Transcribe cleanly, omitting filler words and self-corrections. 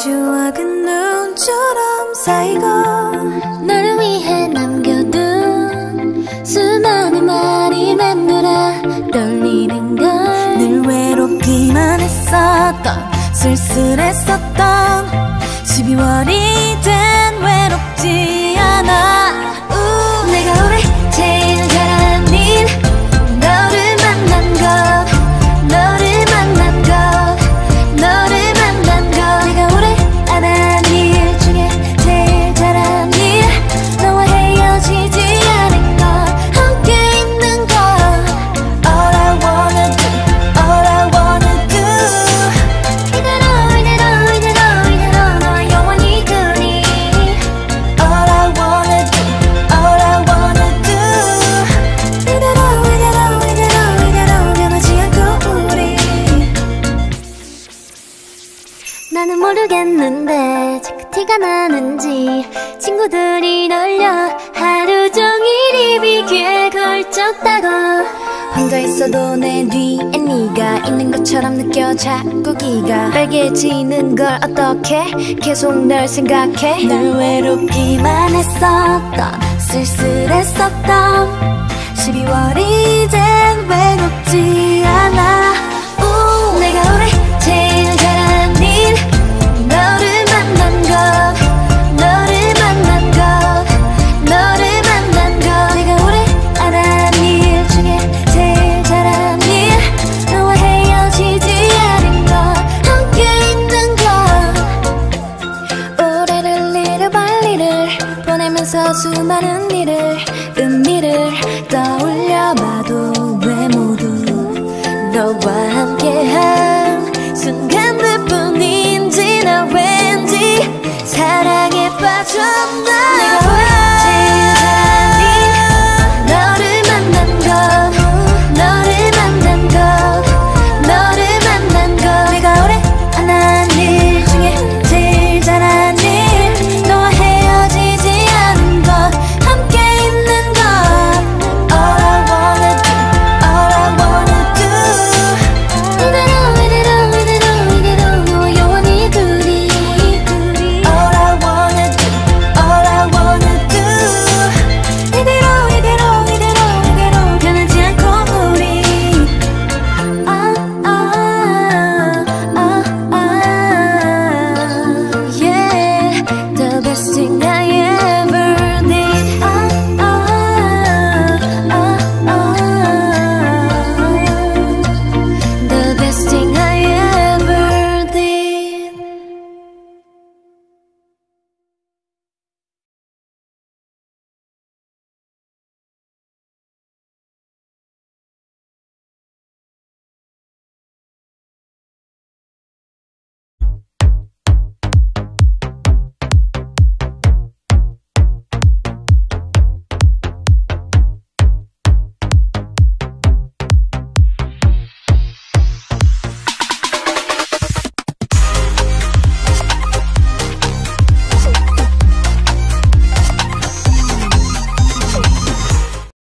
추억은 눈처럼 쌓이고 너를 위해 남겨둔 수많은 말이 맴돌아 떨리는 걸 늘 외롭기만 했었던 쓸쓸했었던 12월이 된 외롭지 않아 내가 올해 제일 잘한 일 너를 만난 것 너를 만난 것 너를 만난 것 내가 올해 안 한 일 중에 제일 잘한 일 너와 헤어지지 않은 것 함께 있는 것 All I wanna do All I wanna do 이대로 너와 영원히 그리 All I wanna do All I wanna do 이대로 변하지 않고 우리 나는 모르겠는데 자꾸 티가 나는지 친구들이 놀려 하루 종일 입이 귀에 걸쳤다고 혼자 있어도 내 뒤에 네가 있는 것처럼 느껴 자꾸 기가 빨개지는 걸 어떡해 계속 널 생각해 늘 외롭기만 했었던 쓸쓸했었던 12월이 된 외롭지 않아 내가 올해 제일 잘한 일 너를 만난 것 너를 만난 것 너를 만난 것 내가 올해 안 한 일 중에 제일 잘한 일 너와 헤어지지 않은 것 함께 있는 것 올해를 잃어버리를 보내면서 수많은 일을 의미를 떠올려봐도 왜 모두 너와 함께한 순간들 뿐인지 나 왠지 사랑에 빠졌나